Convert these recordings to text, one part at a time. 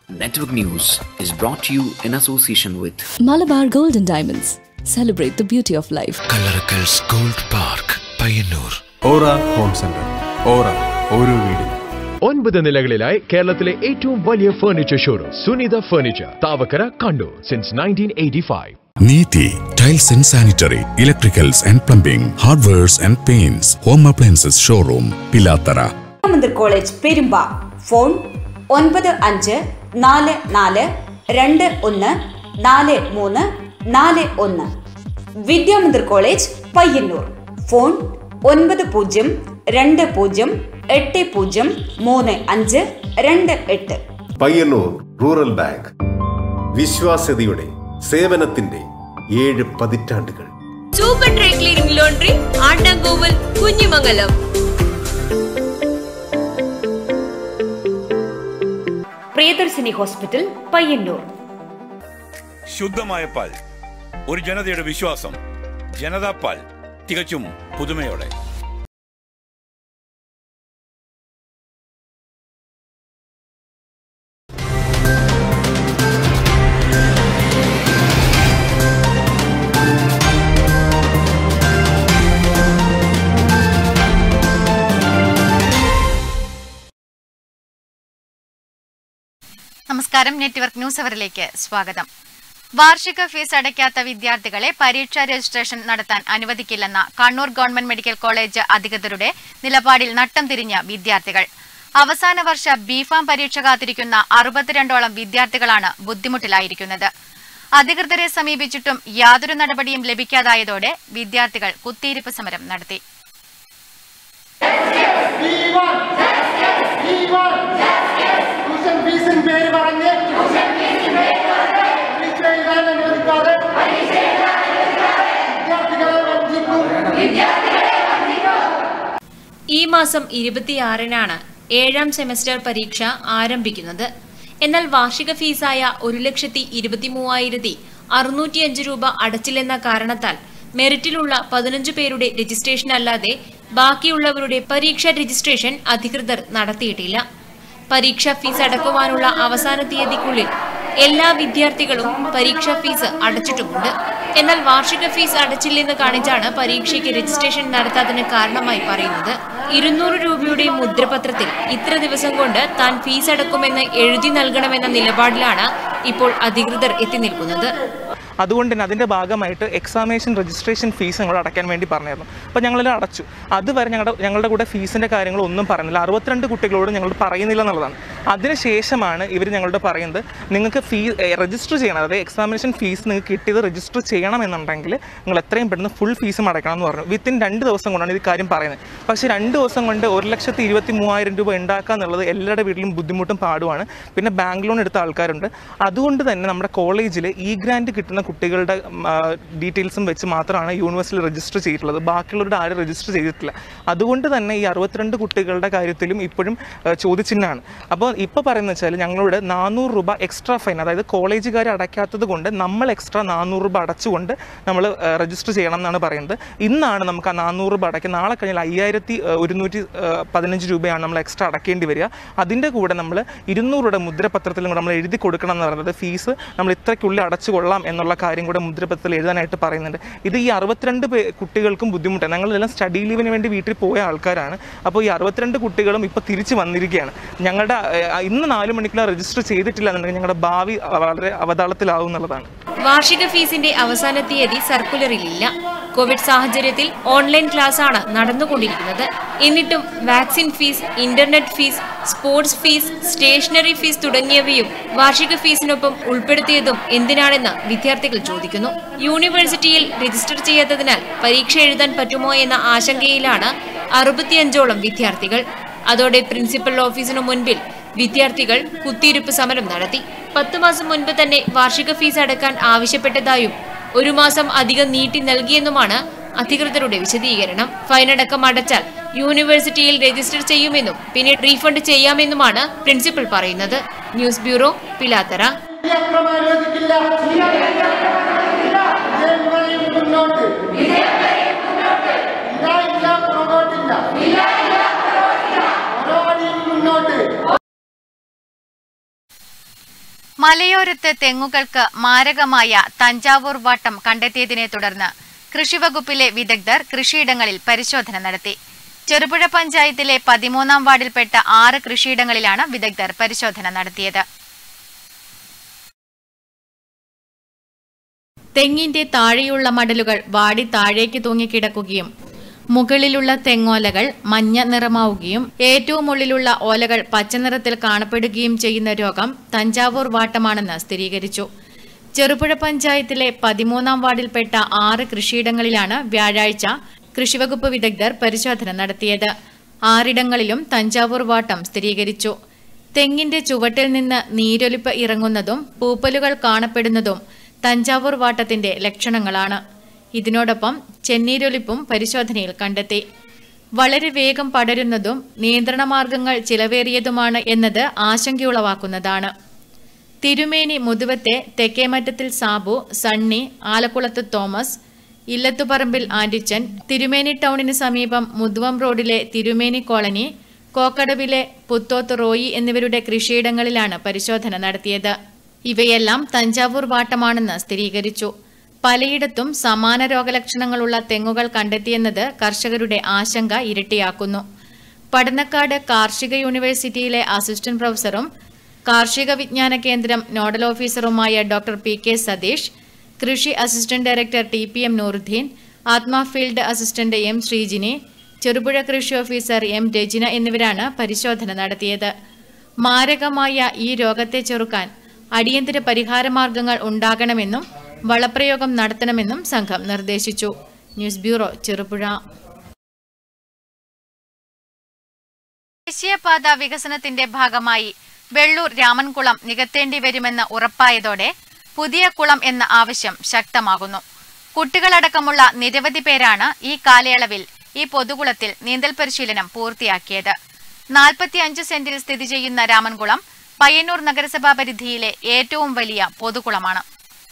Network News is brought to you in association with Malabar Gold and Diamonds. Celebrate the beauty of life. Coloracals Gold Park, Payyanur. Aura Home Center. Aura, Oru Veedu. 9 നിലകളിലായി കേരളത്തിലെ ഏറ്റവും വലിയ furniture showroom Sunitha furniture, Thavakkara, Kannur since 1985. Neeti Tiles and Sanitary, Electricals and Plumbing, Hardwares and Paints, Home Appliances Showroom, Pilattara. Payyanur College, Perumba. Phone 9544214341. Payyanur College, Payyanur. Phone 90803528. Payyanur Rural Bank. വിശ്വാസ്യതയുടെ സേവനത്തിന്റെ 7 പതിറ്റാണ്ടുകൾ. Super dry cleaning laundry, Andamkoval, Kunhimangalam. Priyadarshini hospital, Payyanur. ശുദ്ധമായ പാൽ, ഒരു ജനതയുടെ വിശ്വാസം. ജനതാ പാൽ, തികച്ചും പുതുമയോടെ. നമസ്കാരം. നെറ്റ്വർക്ക് ന്യൂസ് അവറിലേക്ക് സ്വാഗതം. വാർഷിക ഫീസ് അടയ്ക്കാത്ത വിദ്യാർത്ഥികളെ പരീക്ഷാ രജിസ്ട്രേഷൻ നടത്താൻ അനുവദിക്കില്ലെന്ന കണ്ണൂർ ഗവൺമെന്റ് മെഡിക്കൽ കോളേജ് അധികൃതരുടെ നിലപാടിൽ നട്ടം തിരിഞ്ഞ വിദ്യാർത്ഥികൾ. അവസാന വർഷ ബിഫാം പരീക്ഷ കാത്തിരിക്കുന്ന 62ഓളം വിദ്യാർത്ഥികളാണ് ബുദ്ധിമുട്ടിലായിരിക്കുന്നത്. അധികൃതരെ സമീപിച്ചിട്ടും യാതൊരു നടപടിയും ലഭിക്കാതായതോടെ വിദ്യാർത്ഥികൾ കുത്തിയിരിപ്പ് സമരം നടത്തി. ഈ മാസം 26-നാണ് 7ാം സെമസ്റ്റർ പരീക്ഷ ആരംഭിക്കുന്നത്. എന്നാൽ വാർഷിക ഫീസായ 1,23,605 രൂപ അടച്ചില്ലെന്ന കാരണത്താൽ മെറിറ്റിലുള്ള 15 പേരുടെ രജിസ്ട്രേഷൻ അല്ലാതെ ബാക്കിയുള്ളവരുടെ പരീക്ഷാ രജിസ്ട്രേഷൻ അധികൃതർ നടത്തിയിട്ടില്ല. പരീക്ഷാ ഫീസ് അടക്കുവാനുള്ള അവസാന തീയതിക്കുള്ളിൽ എല്ലാ വിദ്യാർത്ഥികളും പരീക്ഷാ ഫീസ് അടച്ചിട്ടുമുണ്ട്. എന്നാൽ വാർഷിക ഫീസ് അടച്ചില്ലെന്ന് കാണിച്ചാണ് പരീക്ഷയ്ക്ക് രജിസ്ട്രേഷൻ നടത്താത്തതിന് കാരണമായി പറയുന്നത്. 200 രൂപയുടെ മുദ്രപത്രത്തിൽ ഇത്ര ദിവസം കൊണ്ട് താൻ ഫീസ് അടക്കുമെന്ന് എഴുതി നൽകണമെന്ന നിലപാടിലാണ് ഇപ്പോൾ അധികൃതർ എത്തി നിൽക്കുന്നത്. അതുകൊണ്ട് തന്നെ അതിൻ്റെ ഭാഗമായിട്ട് എക്സാമിനേഷൻ രജിസ്ട്രേഷൻ ഫീസ് ഞങ്ങൾ അടയ്ക്കാൻ വേണ്ടി പറഞ്ഞിരുന്നു. അപ്പോൾ ഞങ്ങളെല്ലാം അടച്ചു. അതുവരെ ഞങ്ങളുടെ കൂടെ ഫീസിൻ്റെ കാര്യങ്ങളൊന്നും പറയുന്നില്ല. 62 കുട്ടികളോട് ഞങ്ങൾ പറയുന്നില്ല എന്നുള്ളതാണ്. അതിനുശേഷമാണ് ഇവർ ഞങ്ങളോട് പറയുന്നത്, നിങ്ങൾക്ക് രജിസ്റ്റർ ചെയ്യണം, അതായത് എക്സാമിനേഷൻ ഫീസ് നിങ്ങൾക്ക് കിട്ടിയത് രജിസ്റ്റർ ചെയ്യണമെന്നുണ്ടെങ്കിൽ നിങ്ങൾ എത്രയും പെട്ടെന്ന് ഫുൾ ഫീസും അടയ്ക്കണം എന്ന് പറഞ്ഞു. വിത്തിൻ 2 ദിവസം കൊണ്ടാണ് ഇത് കാര്യം പറയുന്നത്. പക്ഷേ 2 ദിവസം കൊണ്ട് 1,23,000 രൂപ ഉണ്ടാക്കുക എന്നുള്ളത് എല്ലാവരുടെ വീട്ടിലും ബുദ്ധിമുട്ടും പാടുമാണ്. പിന്നെ ബാങ്ക് ലോൺ എടുത്ത ആൾക്കാരുണ്ട്. അതുകൊണ്ട് തന്നെ നമ്മുടെ കോളേജിൽ ഈ ഗ്രാൻഡ് കിട്ടുന്ന കുട്ടികളുടെ ഡീറ്റെയിൽസും വെച്ച് മാത്രമാണ് യൂണിവേഴ്സിറ്റിയിൽ രജിസ്റ്റർ ചെയ്തിട്ടുള്ളത്. ബാക്കിയുള്ളവരുടെ ആരും രജിസ്റ്റർ ചെയ്തിട്ടില്ല. അതുകൊണ്ട് തന്നെ ഈ 62 കുട്ടികളുടെ കാര്യത്തിലും ഇപ്പോഴും ചോദ്യചിഹ്നമാണ്. അപ്പോൾ ഇപ്പോൾ പറയുന്നത് വെച്ചാൽ ഞങ്ങളോട് 400 രൂപ എക്സ്ട്രാ ഫൈൻ, അതായത് കോളേജുകാർ അടയ്ക്കാത്തത് കൊണ്ട് നമ്മൾ എക്സ്ട്രാ 400 രൂപ അടച്ചുകൊണ്ട് നമ്മൾ രജിസ്റ്റർ ചെയ്യണം എന്നാണ് പറയുന്നത്. ഇന്നാണ് നമുക്ക് ആ 400 രൂപ അടയ്ക്കുക. നാളെ കഴിഞ്ഞാൽ 5,115 രൂപയാണ് നമ്മൾ എക്സ്ട്രാ അടയ്ക്കേണ്ടി വരിക. അതിൻ്റെ കൂടെ നമ്മൾ 200 രൂപയുടെ മുദ്രപത്രത്തിലും കൂടെ നമ്മൾ എഴുതി കൊടുക്കണം എന്ന് പറയുന്നത്. ഫീസ് നമ്മൾ ഇത്രയ്ക്കുള്ളിൽ അടച്ചു കൊള്ളാം എന്നുള്ള കാര്യം കൂടെ മുദ്രപത്രത്തിൽ എഴുതാനായിട്ട് പറയുന്നുണ്ട്. ഇത് ഈ 62 കുട്ടികൾക്കും ബുദ്ധിമുട്ടാണ്. ഞങ്ങളെല്ലാം സ്റ്റഡി ലീവിന് വേണ്ടി വീട്ടിൽ പോയ ആൾക്കാരാണ്. അപ്പോൾ ഈ 62 കുട്ടികളും ഇപ്പോൾ തിരിച്ച് വന്നിരിക്കുകയാണ്. ഞങ്ങളുടെ ഇന്ന് 4 മണിക്കുള്ള രജിസ്റ്റർ ചെയ്തിട്ടില്ല എന്നുണ്ടെങ്കിൽ ഞങ്ങളുടെ ഭാവി വളരെ അവതാളത്തിലാവും എന്നുള്ളതാണ്. വാർഷിക ഫീസിന്റെ അവസാന തീയതി സർക്കുലറിലില്ല. കോവിഡ് സാഹചര്യത്തിൽ ഓൺലൈൻ ക്ലാസ് ആണ് നടന്നുകൊണ്ടിരിക്കുന്നത്. എന്നിട്ടും vaccine fees, internet fees, sports fees, stationery fees തുടങ്ങിയവയും വാർഷിക ഫീസിനൊപ്പം ഉൾപ്പെടുത്തിയതും എന്തിനാണെന്ന് വിദ്യാർത്ഥികൾ ചോദിക്കുന്നു. യൂണിവേഴ്സിറ്റിയിൽ രജിസ്റ്റർ ചെയ്യാത്തതിനാൽ പരീക്ഷ എഴുതാൻ പറ്റുമോ എന്ന ആശങ്കയിലാണ് 65ഓളം വിദ്യാർത്ഥികൾ. അതോടെ പ്രിൻസിപ്പൽ ഓഫീസിനു മുൻപിൽ വിദ്യാർത്ഥികൾ കുത്തിയിരിപ്പ് സമരം നടത്തി. 10 മാസം മുൻപ് തന്നെ വാർഷിക ഫീസ് അടക്കാൻ ആവശ്യപ്പെട്ടതായും 1 മാസം അധികം നീട്ടി നൽകിയെന്നുമാണ് അധികൃതരുടെ വിശദീകരണം. ഫൈനടക്കം അടച്ചാൽ യൂണിവേഴ്സിറ്റിയിൽ രജിസ്റ്റർ ചെയ്യുമെന്നും പിന്നീട് റീഫണ്ട് ചെയ്യാമെന്നുമാണ് പ്രിൻസിപ്പൽ പറയുന്നത്. News bureau, Pilathara. മലയോരത്ത് തെങ്ങുകൾക്ക് മാരകമായ തഞ്ചാവൂർ വാട്ടം കണ്ടെത്തിയതിനെ തുടർന്ന് കൃഷിവകുപ്പിലെ വിദഗ്ധർ കൃഷിയിടങ്ങളിൽ പരിശോധന നടത്തി. ചെറുപുഴ പഞ്ചായത്തിലെ 13-ാം വാർഡിൽപ്പെട്ട 6 കൃഷിയിടങ്ങളിലാണ് വിദഗ്ധർ പരിശോധന നടത്തിയത്. തെങ്ങിന്റെ താഴെയുള്ള മടലുകൾ വാടി താഴേക്ക് തൂങ്ങിക്കിടക്കുകയും മുകളിലുള്ള തെങ്ങോലകൾ മഞ്ഞ നിറമാവുകയും ഏറ്റവും ഉള്ളിലുള്ള ഓലകൾ പച്ചനിറത്തിൽ കാണപ്പെടുകയും ചെയ്യുന്ന രോഗം തഞ്ചാവൂർ വാട്ടമാണെന്ന് സ്ഥിരീകരിച്ചു. ചെറുപുഴ പഞ്ചായത്തിലെ 13-ാം വാർഡിൽപ്പെട്ട 6 കൃഷിയിടങ്ങളിലാണ് വ്യാഴാഴ്ച കൃഷിവകുപ്പ് വിദഗ്ധർ പരിശോധന നടത്തിയത്. 6 ഇടങ്ങളിലും തഞ്ചാവൂർ വാട്ടം സ്ഥിരീകരിച്ചു. തെങ്ങിന്റെ ചുവട്ടിൽ നിന്ന് നീരൊലിപ്പ് ഇറങ്ങുന്നതും പൂപ്പലുകൾ കാണപ്പെടുന്നതും തഞ്ചാവൂർ വാട്ടത്തിന്റെ ലക്ഷണങ്ങളാണ്. ഇതിനോടൊപ്പം ചെന്നീരൊലിപ്പും പരിശോധനയിൽ കണ്ടെത്തി. വളരെ വേഗം പടരുന്നതും നിയന്ത്രണമാർഗങ്ങൾ ചിലവേറിയതുമാണ് എന്നത് ആശങ്കയുളവാക്കുന്നതാണ്. തിരുമേനി മുതുവത്തെ തെക്കേമറ്റത്തിൽ സാബു, സണ്ണി, ആലക്കുളത്ത് തോമസ്, ഇല്ലത്തുപറമ്പിൽ ആൻഡിച്ചൻ, തിരുമേനി ടൗണിന് സമീപം മുതുവം റോഡിലെ തിരുമേനി കോളനി, കോക്കടവിലെ പുത്തോത്ത് റോയി എന്നിവരുടെ കൃഷിയിടങ്ങളിലാണ് പരിശോധന നടത്തിയത്. ഇവയെല്ലാം തഞ്ചാവൂർ വാട്ടമാണെന്ന് സ്ഥിരീകരിച്ചു. പലയിടത്തും സമാന രോഗലക്ഷണങ്ങളുള്ള തെങ്ങുകൾ കണ്ടെത്തിയെന്നത് കർഷകരുടെ ആശങ്ക ഇരട്ടിയാക്കുന്നു. പടന്നക്കാട് കാർഷിക യൂണിവേഴ്സിറ്റിയിലെ അസിസ്റ്റന്റ് പ്രൊഫസറും കാർഷിക വിജ്ഞാന കേന്ദ്രം നോഡൽ ഓഫീസറുമായ ഡോക്ടർ PK സതീഷ്, കൃഷി assistant director TPM Nooruddin, Atma field assistant M Sreejini, Cherupuzha കൃഷി ഓഫീസർ M രജിന എന്നിവരാണ് പരിശോധന നടത്തിയത്. മാരകമായ ഈ രോഗത്തെ ചെറുക്കാൻ അടിയന്തര പരിഹാരമാർഗങ്ങൾ ഉണ്ടാകണമെന്നും വളപ്രയോഗം നടത്തണമെന്നും സംഘം നിർദ്ദേശിച്ചു. News bureau, Cherupuzha. ദേശീയപാത വികസനത്തിന്റെ ഭാഗമായി വെള്ളൂർ രാമൻകുളം നികത്തേണ്ടി വരുമെന്ന് ഉറപ്പായതോടെ പുതിയ കുളം എന്ന ആവശ്യം ശക്തമാകുന്നു. കുട്ടികളടക്കമുള്ള നിരവധി പേരാണ് ഈ കാലയളവിൽ ഈ പൊതുകുളത്തിൽ നീന്തൽ പരിശീലനം പൂർത്തിയാക്കിയത്. 45 സെന്റിൽ സ്ഥിതി ചെയ്യുന്ന രാമൻകുളം പയ്യന്നൂർ നഗരസഭാ പരിധിയിലെ ഏറ്റവും വലിയ പൊതുകുളമാണ്.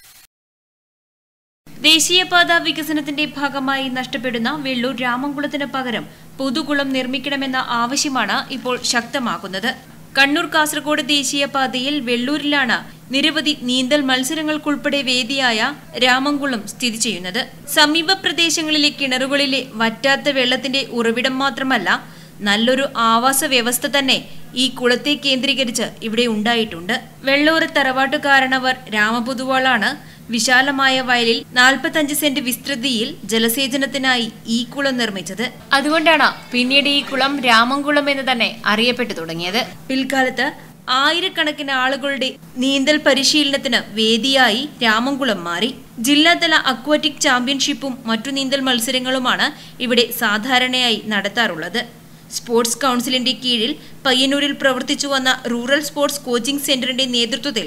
ദേശീയപാത വികസനത്തിന്റെ ഭാഗമായി നഷ്ടപ്പെടുന്ന വെള്ളൂർ രാമൻകുളത്തിന് പകരം പുതുകുളം നിർമ്മിക്കണമെന്ന ആവശ്യമാണ് ഇപ്പോൾ ശക്തമാകുന്നത്. കണ്ണൂർ കാസർഗോഡ് ദേശീയപാതയിൽ വെള്ളൂരിലാണ് നിരവധി നീന്തൽ മത്സരങ്ങൾക്കുൾപ്പെടെ വേദിയായ രാമൻകുളം സ്ഥിതി ചെയ്യുന്നത്. സമീപ പ്രദേശങ്ങളിലെ കിണറുകളിലെ വറ്റാത്ത വെള്ളത്തിന്റെ ഉറവിടം മാത്രമല്ല, നല്ലൊരു ആവാസ വ്യവസ്ഥ തന്നെ ഈ കുളത്തെ കേന്ദ്രീകരിച്ച് ഇവിടെ ഉണ്ടായിട്ടുണ്ട്. വെള്ളൂർ തറവാട്ടുകാരണവർ രാമപൊതുവാളാണ് വിശാലമായ വയലിൽ 45 സെന്റ് വിസ്തൃതിയിൽ ജലസേചനത്തിനായി ഈ കുളം നിർമ്മിച്ചത്. അതുകൊണ്ടാണ് പിന്നീട് ഈ കുളം രാമൻകുളം എന്ന് തന്നെ അറിയപ്പെട്ടു തുടങ്ങിയത്. പിൽക്കാലത്ത് ആയിരക്കണക്കിന് ആളുകളുടെ നീന്തൽ പരിശീലനത്തിന് വേദിയായി രാമൻകുളം മാറി. ജില്ലാതല അക്വാറ്റിക് ചാമ്പ്യൻഷിപ്പും മറ്റു നീന്തൽ മത്സരങ്ങളുമാണ് ഇവിടെ സാധാരണയായി നടത്താറുള്ളത്. സ്പോർട്സ് കൗൺസിലിന്റെ കീഴിൽ പയ്യന്നൂരിൽ പ്രവർത്തിച്ചു വന്ന റൂറൽ സ്പോർട്സ് കോച്ചിംഗ് സെന്ററിന്റെ നേതൃത്വത്തിൽ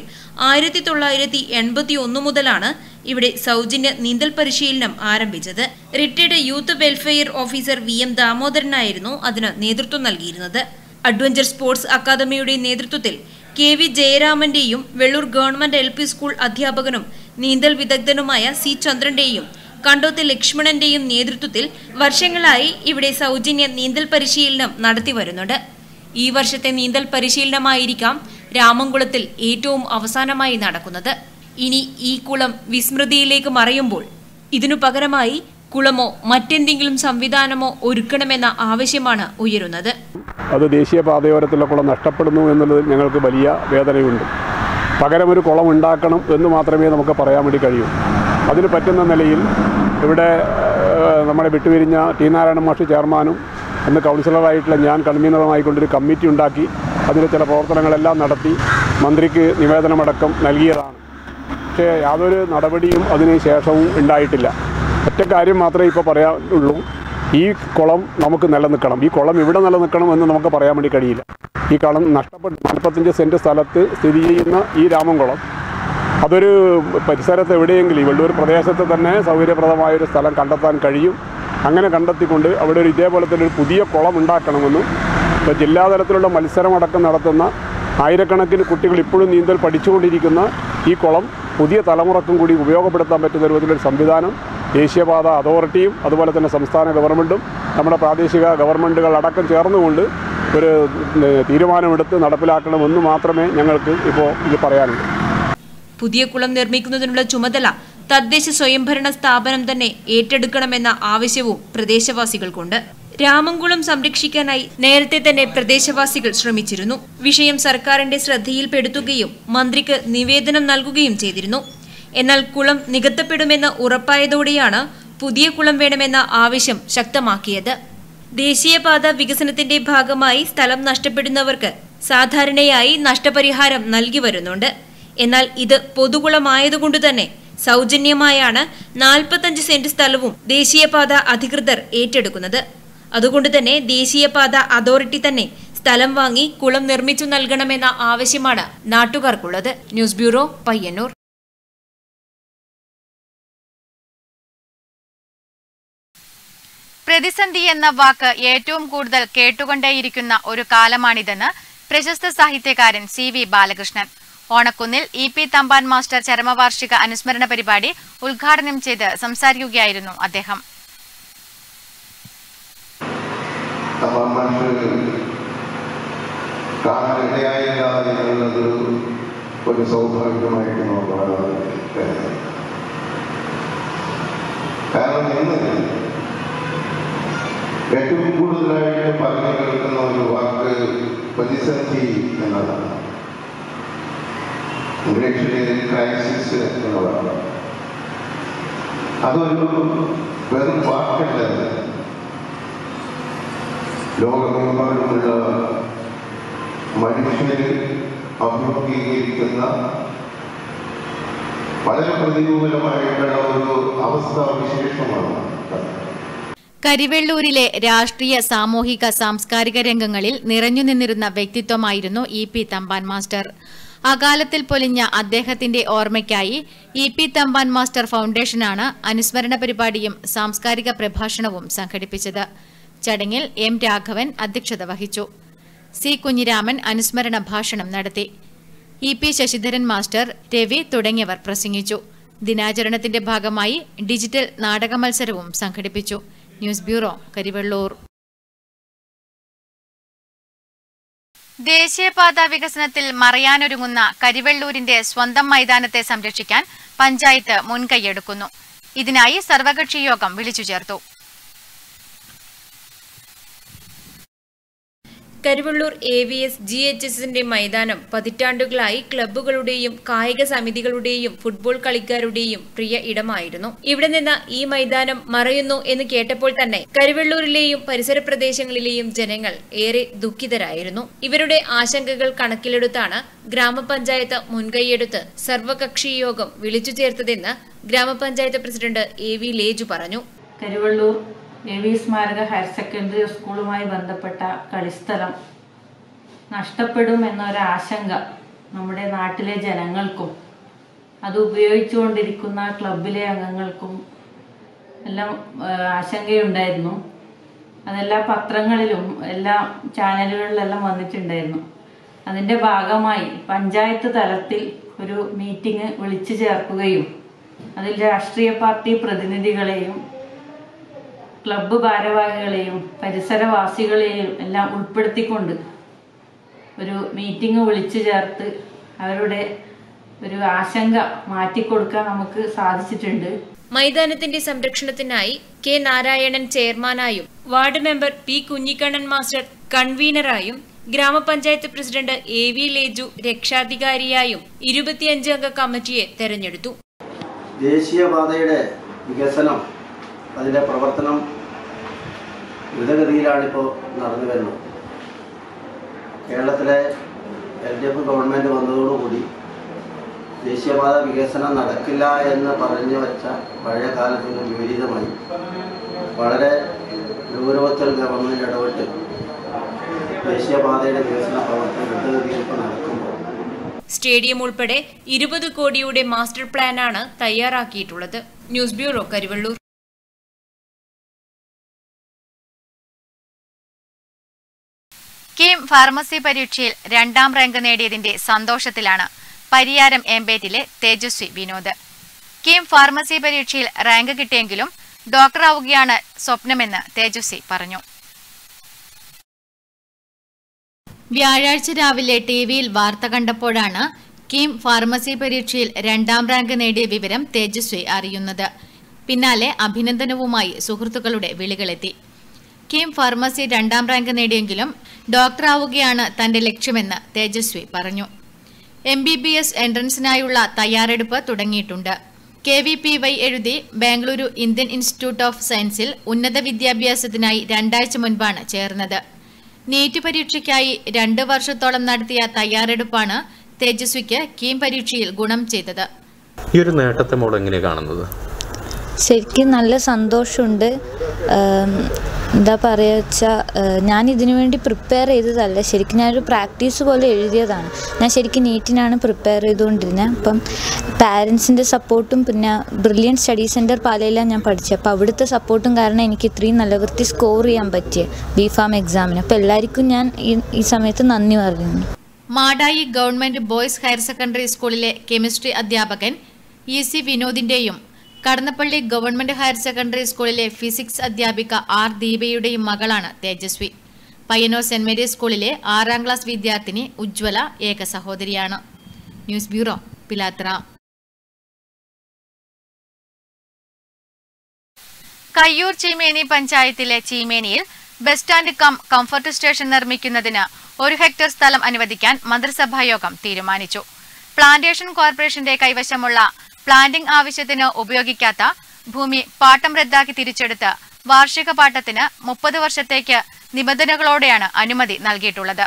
1981 മുതലാണ് ഇവിടെ സൗജന്യ നീന്തൽ പരിശീലനം ആരംഭിച്ചത്. Retired youth welfare officer VM ദാമോദരനായിരുന്നു അതിന് നേതൃത്വം നൽകിയിരുന്നത്. അഡ്വഞ്ചർ സ്പോർട്സ് അക്കാദമിയുടെ നേതൃത്വത്തിൽ KV ജയരാമന്റെയും വെള്ളൂർ ഗവൺമെന്റ് LP സ്കൂൾ അധ്യാപകനും നീന്തൽ വിദഗ്ധനുമായ C ചന്ദ്രന്റെയും കണ്ടോത്ത് ലക്ഷ്മണന്റെയും നേതൃത്വത്തിൽ വർഷങ്ങളായി ഇവിടെ സൗജന്യ നീന്തൽ പരിശീലനം നടത്തി വരുന്നുണ്ട്. ഈ വർഷത്തെ നീന്തൽ പരിശീലനമായിരിക്കാം രാമൻകുളത്തിൽ ഏറ്റവും അവസാനമായി നടക്കുന്നത്. ഇനി ഈ കുളം വിസ്മൃതിയിലേക്ക് മറയുമ്പോൾ ഇതിനു പകരമായി കുളമോ മറ്റെന്തെങ്കിലും സംവിധാനമോ ഒരുക്കണമെന്ന ആവശ്യമാണ് ഉയരുന്നത്. അത് ദേശീയപാതയോരത്തുള്ള കുളം നഷ്ടപ്പെടുന്നു എന്നുള്ളതിൽ ഞങ്ങൾക്ക് വലിയ വേദനയുണ്ട്. പകരം ഒരു കുളം ഉണ്ടാക്കണം എന്ന് മാത്രമേ നമുക്ക് പറയാൻ വേണ്ടി കഴിയൂ. അതിന് പറ്റുന്ന നിലയിൽ ഇവിടെ നമ്മുടെ വിട്ടുപിരിഞ്ഞ T നാരായണൻ മാഷ് ചെയർമാനും അന്ന് കൗൺസിലറായിട്ടുള്ള ഞാൻ കൺവീനറുമായിക്കൊണ്ടൊരു കമ്മിറ്റി ഉണ്ടാക്കി അതിൻ്റെ ചില പ്രവർത്തനങ്ങളെല്ലാം നടത്തി മന്ത്രിക്ക് നിവേദനമടക്കം നൽകിയതാണ്. പക്ഷേ യാതൊരു നടപടിയും അതിന് ശേഷവും ഉണ്ടായിട്ടില്ല. ഒറ്റ കാര്യം മാത്രമേ ഇപ്പോൾ പറയാനുള്ളൂ, ഈ കുളം നമുക്ക് നിലനിൽക്കണം. ഈ കുളം ഇവിടെ നിലനിൽക്കണം എന്ന് നമുക്ക് പറയാൻ വേണ്ടി കഴിയില്ല. ഈ കുളം നഷ്ടപ്പെട്ട് 45 സെൻറ്റ് സ്ഥലത്ത് സ്ഥിതി ചെയ്യുന്ന ഈ രാമൻകുളം അതൊരു പരിസരത്ത് എവിടെയെങ്കിലും വെള്ളൂർ പ്രദേശത്ത് തന്നെ സൗകര്യപ്രദമായൊരു സ്ഥലം കണ്ടെത്താൻ കഴിയും. അങ്ങനെ കണ്ടെത്തിക്കൊണ്ട് അവിടെ ഒരു ഇതേപോലത്തെ ഒരു പുതിയ കുളം ഉണ്ടാക്കണമെന്നും ഇപ്പോൾ ജില്ലാതലത്തിലുള്ള മത്സരമടക്കം നടത്തുന്ന ആയിരക്കണക്കിന് കുട്ടികൾ ഇപ്പോഴും നീന്തൽ പഠിച്ചുകൊണ്ടിരിക്കുന്ന ഈ കുളം പുതിയ തലമുറക്കും കൂടി ഉപയോഗപ്പെടുത്താൻ പറ്റുന്ന രൂപത്തിലൊരു സംവിധാനം ദേശീയപാത അതോറിറ്റിയും അതുപോലെ തന്നെ സംസ്ഥാന ഗവൺമെൻറ്റും നമ്മുടെ പ്രാദേശിക ഗവൺമെൻറ്റുകൾ അടക്കം ചേർന്നുകൊണ്ട് ഒരു തീരുമാനമെടുത്ത് നടപ്പിലാക്കണമെന്ന് മാത്രമേ ഞങ്ങൾക്ക് ഇപ്പോൾ ഇത് പറയാനുള്ളൂ. പുതിയ കുളം നിർമ്മിക്കുന്നതിനുള്ള ചുമതല തദ്ദേശ സ്വയംഭരണ സ്ഥാപനം തന്നെ ഏറ്റെടുക്കണമെന്ന ആവശ്യവും പ്രദേശവാസികൾക്കുണ്ട്. രാമംകുളം സംരക്ഷിക്കാനായി നേരത്തെ തന്നെ പ്രദേശവാസികൾ ശ്രമിച്ചിരുന്നു. വിഷയം സർക്കാരിന്റെ ശ്രദ്ധയിൽപ്പെടുത്തുകയും മന്ത്രിക്ക് നിവേദനം നൽകുകയും ചെയ്തിരുന്നു. എന്നാൽ കുളം നികത്തപ്പെടുമെന്ന് ഉറപ്പായതോടെയാണ് പുതിയ കുളം വേണമെന്ന ആവശ്യം ശക്തമാക്കിയത്. ദേശീയപാത വികസനത്തിന്റെ ഭാഗമായി സ്ഥലം നഷ്ടപ്പെടുന്നവർക്ക് സാധാരണയായി നഷ്ടപരിഹാരം നൽകി വരുന്നുണ്ട്. എന്നാൽ ഇത് പൊതുകുളമായതുകൊണ്ട് തന്നെ സൗജന്യമായാണ് 45 സെന്റ് സ്ഥലവും ദേശീയപാത അധികൃതർ ഏറ്റെടുക്കുന്നത്. അതുകൊണ്ട് തന്നെ ദേശീയപാത അതോറിറ്റി തന്നെ സ്ഥലം വാങ്ങി കുളം നിർമ്മിച്ചു നൽകണമെന്ന ആവശ്യമാണ് നാട്ടുകാർക്കുള്ളത്. News bureau, Payyanur. പ്രതിസന്ധി എന്ന വാക്ക് ഏറ്റവും കൂടുതൽ കേട്ടുകൊണ്ടേയിരിക്കുന്ന ഒരു കാലമാണിതെന്ന് പ്രശസ്ത സാഹിത്യകാരൻ CV ബാലകൃഷ്ണൻ. ഓണക്കുന്നിൽ EP തമ്പാൻ മാസ്റ്റർ ചരമവാർഷിക അനുസ്മരണ പരിപാടി ഉദ്ഘാടനം ചെയ്ത് സംസാരിക്കുകയായിരുന്നു അദ്ദേഹം. ഒരു സൗഭാഗ്യമായിട്ട് നോക്കണം. കാരണം ഇന്ന് ഏറ്റവും കൂടുതലായിട്ട് പറഞ്ഞു കേൾക്കുന്ന ഒരു വാക്ക് പ്രതിസന്ധി എന്നതാണ്. ഇംഗ്ലീഷിലെ ക്രൈസിസ് എന്നതാണ്. അതൊരു വെറും വാക്കല്ല. ലോകമെമ്പാടുമുള്ള മനുഷ്യര് അഭിമുഖീകരിക്കുന്ന വളരെ പ്രതികൂലമായിട്ടുള്ള ഒരു അവസ്ഥാവിശേഷമാണ്. കരിവെള്ളൂരിലെ രാഷ്ട്രീയ, സാമൂഹിക, സാംസ്കാരിക രംഗങ്ങളിൽ നിറഞ്ഞുനിന്നിരുന്ന വ്യക്തിത്വമായിരുന്നു EP തമ്പാൻ മാസ്റ്റർ. അകാലത്തിൽ പൊലിഞ്ഞ അദ്ദേഹത്തിന്റെ ഓർമ്മയ്ക്കായി EP തമ്പാൻ മാസ്റ്റർ ഫൗണ്ടേഷനാണ് അനുസ്മരണ പരിപാടിയും സാംസ്കാരിക പ്രഭാഷണവും സംഘടിപ്പിച്ചത്. ചടങ്ങിൽ M രാഘവൻ അധ്യക്ഷത വഹിച്ചു. C കുഞ്ഞിരാമൻ അനുസ്മരണ ഭാഷണം നടത്തി. EP ശശിധരൻ മാസ്റ്റർ, രവി തുടങ്ങിയവർ പ്രസംഗിച്ചു. ദിനാചരണത്തിന്റെ ഭാഗമായി ഡിജിറ്റൽ നാടക മത്സരവും സംഘടിപ്പിച്ചു. News bureau, Karivellur. ദേശീയപാത വികസനത്തിൽ മറയാനൊരുങ്ങുന്ന കരിവെള്ളൂരിന്റെ സ്വന്തം മൈതാനത്തെ സംരക്ഷിക്കാൻ പഞ്ചായത്ത് മുൻകൈയെടുക്കുന്നു. ഇതിനായി സർവകക്ഷി യോഗം വിളിച്ചു ചേർത്തു. കരിവെള്ളൂർ AVS GHSന്റെ മൈതാനം പതിറ്റാണ്ടുകളായി ക്ലബ്ബുകളുടെയും കായിക സമിതികളുടെയും ഫുട്ബോൾ കളിക്കാരുടെയും പ്രിയ ഇടമായിരുന്നു. ഇവിടെ നിന്ന് ഈ മൈതാനം മറയുന്നു എന്ന് കേട്ടപ്പോൾ തന്നെ കരിവെള്ളൂരിലെയും പരിസര പ്രദേശങ്ങളിലെയും ജനങ്ങൾ ഏറെ ദുഃഖിതരായിരുന്നു. ഇവരുടെ ആശങ്കകൾ കണക്കിലെടുത്താണ് ഗ്രാമപഞ്ചായത്ത് മുൻകൈയെടുത്ത് സർവകക്ഷി യോഗം വിളിച്ചു ചേർത്തതെന്ന് ഗ്രാമപഞ്ചായത്ത് പ്രസിഡന്റ് AV ലേജു പറഞ്ഞു. കരിവെള്ളൂർ AV സ്മാരക ഹയർ സെക്കൻഡറി സ്കൂളുമായി ബന്ധപ്പെട്ട കളിസ്ഥലം നഷ്ടപ്പെടും എന്നൊരാശങ്ക നമ്മുടെ നാട്ടിലെ ജനങ്ങൾക്കും അത് ഉപയോഗിച്ചുകൊണ്ടിരിക്കുന്ന ക്ലബിലെ അംഗങ്ങൾക്കും എല്ലാം ആശങ്കയുണ്ടായിരുന്നു. അതെല്ലാ പത്രങ്ങളിലും എല്ലാ ചാനലുകളിലെല്ലാം വന്നിട്ടുണ്ടായിരുന്നു. അതിൻ്റെ ഭാഗമായി പഞ്ചായത്ത് തലത്തിൽ ഒരു മീറ്റിംഗ് വിളിച്ചു ചേർക്കുകയും അതിൽ രാഷ്ട്രീയ പാർട്ടി പ്രതിനിധികളെയും ക്ലബ്ബ് ഭാരവാഹികളെയും പരിസരവാസികളെയും എല്ലാം ഉൾപ്പെടുത്തിക്കൊണ്ട് ഒരു മീറ്റിംഗ് വിളിച്ചു ചേർത്ത് അവരുടെ ഒരു ആശങ്ക മാറ്റിക്കൊടുക്കാൻ നമുക്ക് സാധിച്ചിട്ടുണ്ട്. മൈതാനത്തിന്റെ സംരക്ഷണത്തിനായി K നാരായണൻ ചെയർമാനായും ward member P Kunhikannan master കൺവീനറായും ഗ്രാമപഞ്ചായത്ത് പ്രസിഡന്റ് AV ലേജു രക്ഷാധികാരിയായും 25 അംഗ കമ്മിറ്റിയെ തെരഞ്ഞെടുത്തു. ദേശീയപാതയുടെ വികസനം, അതിൻ്റെ പ്രവർത്തനം ദ്രുതഗതിയിലാണിപ്പോൾ നടന്നു വരുന്നത്. കേരളത്തിലെ LDF ഗവൺമെൻറ് വന്നതോടുകൂടി ദേശീയപാത വികസനം നടക്കില്ല എന്ന് പറഞ്ഞു വച്ച പഴയ കാലത്തിന് വിപരീതമായി വളരെ ഗൗരവത്തിൽ ഗവൺമെൻറ് ഇടപെട്ട് ദേശീയപാതയുടെ വികസന പ്രവർത്തനം ദ്രുതഗതിയിൽ ഇപ്പോൾ നടക്കുമ്പോൾ സ്റ്റേഡിയം ഉൾപ്പെടെ 20 കോടിയുടെ മാസ്റ്റർ പ്ലാനാണ് തയ്യാറാക്കിയിട്ടുള്ളത്. News bureau, Karivellur. KEAM pharmacy പരീക്ഷയിൽ 2ാം റാങ്ക് നേടിയതിന്റെ സന്തോഷത്തിലാണ് പരിയാരം എംബേറ്റിലെ തേജസ്വി വിനോദ്. കീം ഫാർമസി പരീക്ഷയിൽ റാങ്ക് കിട്ടിയെങ്കിലും ഡോക്ടറാവുകയാണ് സ്വപ്നമെന്ന് തേജസ്വി പറഞ്ഞു. വ്യാഴാഴ്ച രാവിലെ ടിവിയിൽ വാർത്ത കണ്ടപ്പോഴാണ് കീം ഫാർമസി പരീക്ഷയിൽ 2ാം റാങ്ക് നേടിയ വിവരം തേജസ്വി അറിയുന്നത്. പിന്നാലെ അഭിനന്ദനവുമായി സുഹൃത്തുക്കളുടെ വിളികളെത്തി. കീം ഫാർമസി 2ാം റാങ്ക് നേടിയെങ്കിലും ഡോക്ടറാവുകയാണ് തന്റെ ലക്ഷ്യമെന്ന് തേജസ്വി പറഞ്ഞു. MBBS എൻട്രൻസിനായുള്ള തയ്യാറെടുപ്പ് തുടങ്ങിയിട്ടുണ്ട്. KVPY എഴുതി ബാംഗ്ലൂരു ഇന്ത്യൻ ഇൻസ്റ്റിറ്റ്യൂട്ട് ഓഫ് സയൻസിൽ ഉന്നത വിദ്യാഭ്യാസത്തിനായി 2 ആഴ്ച മുൻപാണ് ചേർന്നത്. നീറ്റ് പരീക്ഷയ്ക്കായി 2 വർഷത്തോളം നടത്തിയ തയ്യാറെടുപ്പാണ് തേജസ്വിക്ക് കീം പരീക്ഷയിൽ ഗുണം ചെയ്തത്. ഈ ഒരു നേട്ടത്തെ മോൾ എങ്ങനെയാണ് കാണുന്നത്? ശരിക്കും നല്ല സന്തോഷമുണ്ട്. എന്താ പറയുക വെച്ചാൽ ഞാൻ ഇതിനു വേണ്ടി പ്രിപ്പയർ ചെയ്തതല്ല, ശരിക്കും ഞാനൊരു പ്രാക്ടീസ് പോലെ എഴുതിയതാണ്. ഞാൻ ശരിക്കും നീറ്റിനാണ് പ്രിപ്പയർ ചെയ്തുകൊണ്ടിരുന്നത്. അപ്പം പാരൻസിൻ്റെ സപ്പോർട്ടും പിന്നെ ബ്രില്യൻ സ്റ്റഡി സെൻറ്റർ പാലയിലാണ് ഞാൻ പഠിച്ചത്. അപ്പോൾ അവിടുത്തെ സപ്പോർട്ടും കാരണം എനിക്ക് ഇത്രയും നല്ല വൃത്തി സ്കോർ ചെയ്യാൻ പറ്റിയ B.Pharm എക്സാമിന്. അപ്പോൾ എല്ലാവർക്കും ഞാൻ ഈ സമയത്ത് നന്ദി പറയുന്നു. Madayi government boys higher secondary സ്കൂളിലെ കെമിസ്ട്രി അധ്യാപകൻ EC വിനോദിന്റെയും കടന്നപ്പള്ളി ഗവൺമെന്റ് ഹയർ സെക്കൻഡറി സ്കൂളിലെ ഫിസിക്സ് അധ്യാപിക R ദീപയുടെയും മകളാണ് തേജസ്വി. പയ്യന്നൂർ സെന്റ് മേരീസ് സ്കൂളിലെ 6ാം ക്ലാസ് വിദ്യാർത്ഥിനി ഉജ്വല ഏക സഹോദരിയാണ്. News bureau, Pilathara. കയ്യൂർ ചീമേനി പഞ്ചായത്തിലെ ചീമേനിയിൽ ബസ് സ്റ്റാൻഡ് കംഫർട്ട് സ്റ്റേഷൻ നിർമ്മിക്കുന്നതിന് 1 ഹെക്ടർ സ്ഥലം അനുവദിക്കാൻ മന്ത്രിസഭായോഗം തീരുമാനിച്ചു. പ്ലാന്റേഷൻ കോർപ്പറേഷന്റെ കൈവശമുള്ള പ്ലാന്റിംഗ് ആവശ്യത്തിന് ഉപയോഗിക്കാത്ത ഭൂമി പാട്ടം റദ്ദാക്കി തിരിച്ചെടുത്ത് വാർഷിക പാട്ടത്തിന് 30 വർഷത്തേക്ക് നിബന്ധനകളോടെയാണ് അനുമതി നൽകിയിട്ടുള്ളത്.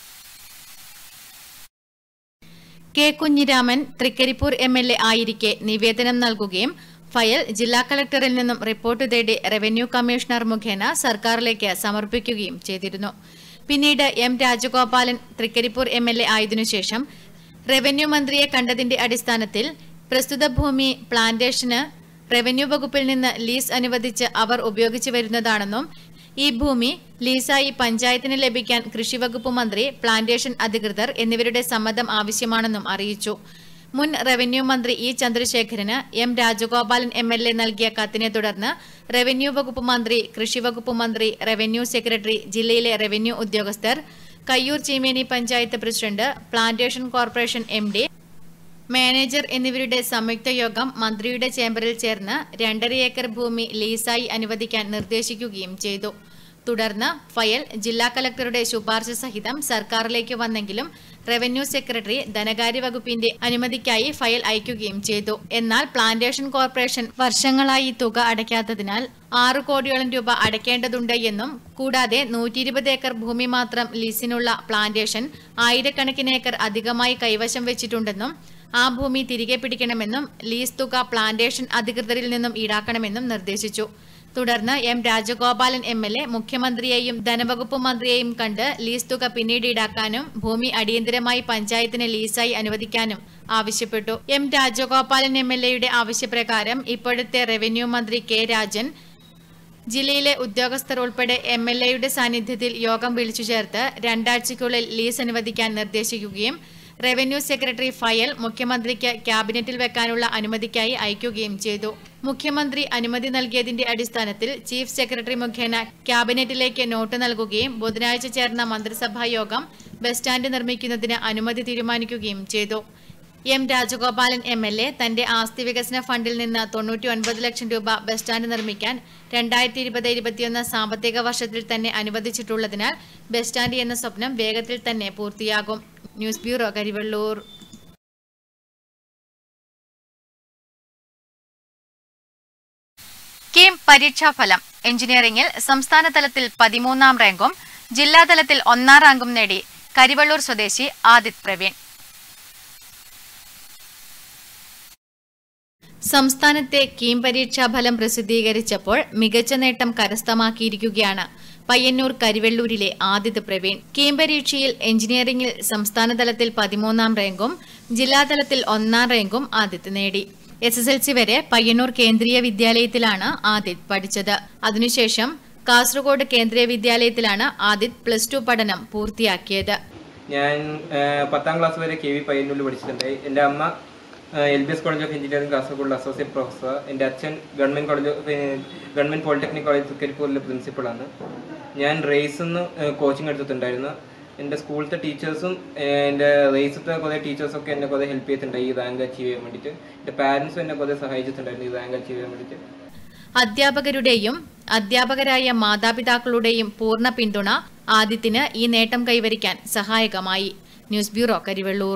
കെ കുഞ്ഞിരാമൻ തൃക്കരിപ്പൂർ MLA ആയിരിക്കെ നിവേദനം നൽകുകയും ഫയൽ ജില്ലാ കളക്ടറിൽ നിന്നും റിപ്പോർട്ട് തേടി റവന്യൂ കമ്മീഷണർ മുഖേന സർക്കാരിലേക്ക് സമർപ്പിക്കുകയും ചെയ്തിരുന്നു. പിന്നീട് M രാജഗോപാലൻ തൃക്കരിപ്പൂർ MLA ആയതിനുശേഷം റവന്യൂ മന്ത്രിയെ കണ്ടതിന്റെ അടിസ്ഥാനത്തിൽ പ്രസ്തുത ഭൂമി പ്ലാന്റേഷന് റവന്യൂ വകുപ്പിൽ നിന്ന് ലീസ് അനുവദിച്ച് അവർ ഉപയോഗിച്ചു വരുന്നതാണെന്നും ഈ ഭൂമി ലീസായി പഞ്ചായത്തിന് ലഭിക്കാൻ കൃഷിവകുപ്പ് മന്ത്രി, പ്ലാന്റേഷൻ അധികൃതർ എന്നിവരുടെ സമ്മതം ആവശ്യമാണെന്നും അറിയിച്ചു. മുൻ റവന്യൂ മന്ത്രി E ചന്ദ്രശേഖരന് M രാജഗോപാലൻ MLA നൽകിയ കത്തിനെ തുടർന്ന് റവന്യൂ വകുപ്പ് മന്ത്രി, കൃഷിവകുപ്പ് മന്ത്രി, റവന്യൂ സെക്രട്ടറി, ജില്ലയിലെ റവന്യൂ ഉദ്യോഗസ്ഥർ, Kayyur Cheemeni panchayat president, plantation corporation MD, manager എന്നിവരുടെ സംയുക്ത യോഗം മന്ത്രിയുടെ ചേംബറിൽ ചേർന്ന് 2.5 ഏക്കർ ഭൂമി ലീസായി അനുവദിക്കാൻ നിർദ്ദേശിക്കുകയും ചെയ്തു. തുടർന്ന് ഫയൽ ജില്ലാ കളക്ടറുടെ ശുപാർശ സഹിതം സർക്കാരിലേക്ക് വന്നെങ്കിലും റവന്യൂ സെക്രട്ടറി ധനകാര്യ വകുപ്പിന്റെ അനുമതിക്കായി ഫയൽ അയക്കുകയും ചെയ്തു. എന്നാൽ പ്ലാന്റേഷൻ കോർപ്പറേഷൻ വർഷങ്ങളായി തുക അടയ്ക്കാത്തതിനാൽ 6 കോടിയോളം രൂപ അടയ്ക്കേണ്ടതുണ്ട് എന്നും കൂടാതെ 120 ഏക്കർ ഭൂമി മാത്രം ലീസിനുള്ള പ്ലാന്റേഷൻ 1000കണക്കിന് ഏക്കർ അധികമായി കൈവശം വെച്ചിട്ടുണ്ടെന്നും ആ ഭൂമി തിരികെ പിടിക്കണമെന്നും ലീസ് തുക പ്ലാന്റേഷൻ അധികൃതരിൽ നിന്നും ഈടാക്കണമെന്നും നിർദ്ദേശിച്ചു. തുടർന്ന് M രാജഗോപാലൻ MLA മുഖ്യമന്ത്രിയെയും ധനവകുപ്പ് മന്ത്രിയെയും കണ്ട് ലീസ് തുക പിന്നീട് ഈടാക്കാനും ഭൂമി അടിയന്തരമായി പഞ്ചായത്തിന് ലീസായി അനുവദിക്കാനും ആവശ്യപ്പെട്ടു. M രാജഗോപാലൻ MLAയുടെ ആവശ്യപ്രകാരം ഇപ്പോഴത്തെ റവന്യൂ മന്ത്രി K രാജൻ ജില്ലയിലെ ഉദ്യോഗസ്ഥർ ഉൾപ്പെടെ MLAയുടെ സാന്നിധ്യത്തിൽ യോഗം വിളിച്ചു ചേർത്ത് 2 ആഴ്ചയ്ക്കുള്ളിൽ ലീസ് അനുവദിക്കാൻ നിർദ്ദേശിക്കുകയും റവന്യൂ സെക്രട്ടറി ഫയൽ മുഖ്യമന്ത്രിക്ക് ക്യാബിനറ്റിൽ വെക്കാനുള്ള അനുമതിക്കായി അയക്കുകയും ചെയ്തു. മുഖ്യമന്ത്രി അനുമതി നൽകിയതിന്റെ അടിസ്ഥാനത്തിൽ ചീഫ് സെക്രട്ടറി മുഖേന ക്യാബിനറ്റിലേക്ക് നോട്ട് നൽകുകയും ബുധനാഴ്ച ചേർന്ന മന്ത്രിസഭാ യോഗം ബസ് സ്റ്റാൻഡ് നിർമ്മിക്കുന്നതിന് അനുമതി തീരുമാനിക്കുകയും ചെയ്തു. M രാജഗോപാലൻ MLA തന്റെ ആസ്തി വികസന ഫണ്ടിൽ നിന്ന് 99 ലക്ഷം രൂപ ബസ് സ്റ്റാൻഡ് നിർമ്മിക്കാൻ 2020-21 സാമ്പത്തിക വർഷത്തിൽ തന്നെ അനുവദിച്ചിട്ടുള്ളതിനാൽ ബസ് സ്റ്റാൻഡ് എന്ന സ്വപ്നം വേഗത്തിൽ തന്നെ പൂർത്തിയാകും. News bureau, Karivellur. കീം പരീക്ഷാഫലം. എഞ്ചിനീയറിംഗിൽ സംസ്ഥാന തലത്തിൽ 13ാം റാങ്കും ജില്ലാതലത്തിൽ 1ാം റാങ്കും നേടി കരിവെള്ളൂർ സ്വദേശി ആദിത് പ്രവീൺ. സംസ്ഥാനത്തെ കീം പരീക്ഷാഫലം പ്രസിദ്ധീകരിച്ചപ്പോൾ മികച്ച നേട്ടം കരസ്ഥമാക്കിയിരിക്കുകയാണ് പയ്യന്നൂർ കരിവെള്ളൂരിലെ ആദിത് പ്രവീൺ. കീം പരീക്ഷയിൽ എഞ്ചിനീയറിംഗിൽ സംസ്ഥാനതലത്തിൽ 13ാം റാങ്കും ജില്ലാതലത്തിൽ 1ാം റാങ്കും ആദിത് നേടി. SSLC വരെ പയ്യന്നൂർ കേന്ദ്രീയ വിദ്യാലയത്തിലാണ് ആദിത് പഠിച്ചത്. അതിനുശേഷം കാസർഗോഡ് കേന്ദ്രീയ വിദ്യാലയത്തിലാണ് ആദിത് +2 പഠനം പൂർത്തിയാക്കിയത്. ഞാൻ 10ാം ക്ലാസ് വരെ KV പയ്യന്നൂരിൽ പഠിച്ചിട്ടുണ്ട്. എൻ്റെ അമ്മ LBS college of engineering Kasaragod associate professor. എൻ്റെ അച്ഛൻ ഗവൺമെൻറ് പോളിടെക്നിക് കോളേജ് തൃക്കരിപ്പൂരിലെ പ്രിൻസിപ്പളാണ്. ഞാൻ റേസിൽ നിന്ന് കോച്ചിങ് എടുത്തിട്ടുണ്ടായിരുന്നു. എൻ്റെ സ്കൂളിലത്തെ ടീച്ചേഴ്സും എൻ്റെ റേസിലത്തെ കുറേ ടീച്ചേഴ്സൊക്കെ എന്നെ കുറേ ഹെൽപ്പ് ചെയ്തിട്ടുണ്ട് ഈ റാങ്ക് അച്ചീവ് ചെയ്യാൻ വേണ്ടിയിട്ട്. എൻ്റെ പാരൻസും എന്നെ കുറേ സഹായിച്ചിട്ടുണ്ടായിരുന്നു ഈ റാങ്ക് അച്ചീവ് ചെയ്യാൻ വേണ്ടിയിട്ട്. അധ്യാപകരുടെയും അധ്യാപകരായ മാതാപിതാക്കളുടെയും പൂർണ്ണ പിന്തുണ ആദിത്യന് ഈ നേട്ടം കൈവരിക്കാൻ സഹായകമായി. News bureau, Karivellur.